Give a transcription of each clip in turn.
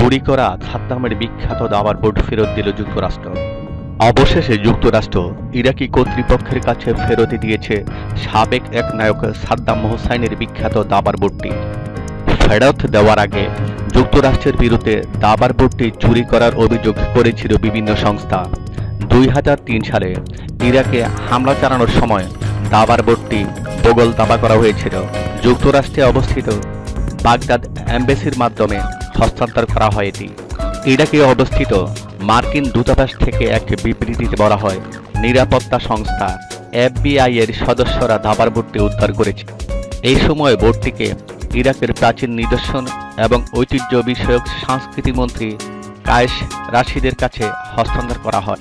চুরি করা সাদ্দামের বিখ্যাত দাবার বোর্ড ফেরত দিল যুক্তরাষ্ট্র। অবশেষে যুক্তরাষ্ট্র ইরাকি কর্তৃপক্ষের কাছে ফেরত দিয়েছে সাবেক এক নায়ক সাদ্দাম হোসাইনের বিখ্যাত দাবার বোর্ডটি। ফেরত দেওয়ার আগে যুক্তরাষ্ট্রের বিরুদ্ধে দাবার বোর্ডটি চুরি করার অভিযোগ করেছিল বিভিন্ন সংস্থা। 2003 সালে ইরাকে হামলা চালানোর সময় দাবার বোর্ডটি বগল দাবা করা হয়েছিল। যুক্তরাষ্ট্রে অবস্থিত বাগদাদ এম্বাসির মাধ্যমে হস্তান্তর করা হয় এটি। ইরাকে অবস্থিত মার্কিন দূতাবাস থেকে এক বিবৃতিতে বলা হয়, নিরাপত্তা সংস্থা FBI এর সদস্যরা দাবার বোর্ডটি উদ্ধার করেছে। এই সময় বোর্ডটিকে ইরাকের প্রাচীন নিদর্শন এবং ঐতিহ্য বিষয়ক সংস্কৃতি মন্ত্রী কায়েস রাশিদের কাছে হস্তান্তর করা হয়।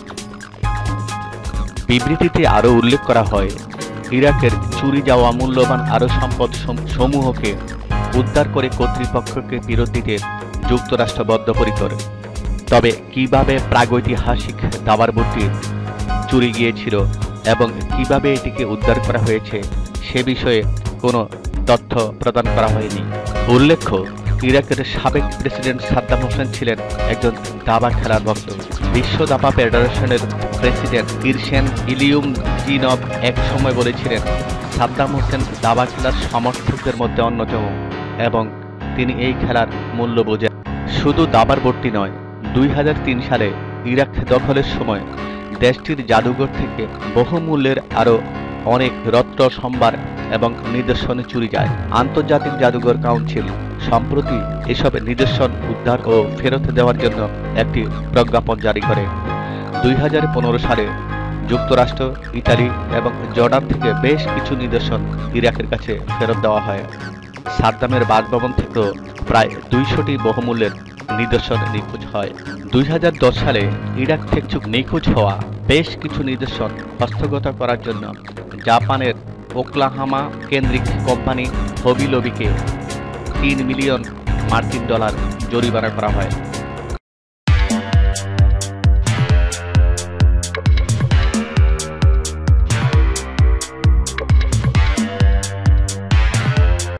বিবৃতিতে আরও উল্লেখ করা হয়, ইরাকের চুরি যাওয়া মূল্যবান আরও সম্পদ সমূহকে উদ্ধার করে কর্তৃপক্ষকে ফেরত দিতে যুক্তরাষ্ট্র বদ্ধপরিকর। তবে কিভাবে প্রাগৈতিহাসিক দাবার বোর্ডটি চুরি গিয়েছিল এবং কিভাবে এটিকে উদ্ধার করা হয়েছে সে বিষয়ে কোনো তথ্য প্রদান করা হয়নি। উল্লেখ্য, ইরাকের সাবেক প্রেসিডেন্ট সাদ্দাম হোসেন ছিলেন একজন দাবা খেলার ভক্ত। বিশ্ব দাবা ফেডারেশনের প্রেসিডেন্ট ইরশেন ইলিউমজিনভ এক সময় বলেছিলেন, সাদ্দাম হোসেন দাবা খেলার সমর্থকদের মধ্যে অন্যতম এবং তিনি এই খেলার মূল্য বোঝেন। শুধু দাবার বোর্ডটি নয়, 2003 সালে ইরাক দখলের সময় দেশটির জাদুঘর থেকে বহুমূল্যের আরও অনেক রত্ন সম্ভার এবং নিদর্শন চুরি যায়। আন্তর্জাতিক জাদুঘর কাউন্সিল সম্প্রতি এসব নিদর্শন উদ্ধার ও ফেরত দেওয়ার জন্য একটি প্রজ্ঞাপন জারি করে। 2015 সালে যুক্তরাষ্ট্র, ইতালি এবং জর্ডান থেকে বেশ কিছু নিদর্শন ইরাকের কাছে ফেরত দেওয়া হয়। সাদ্দামের বাসভবন থেকেও প্রায় 200টি বহুমূল্যের নিদর্শন নিখোঁজ হয়। 2010 সালে ইরাক থেকে নিখোঁজ হওয়া বেশ কিছু নিদর্শন হস্তগত করার জন্য জাপানের ওকলাহামা কেন্দ্রিক কোম্পানি হবি লবিকে $3 মিলিয়ন জরিমানা করা হয়।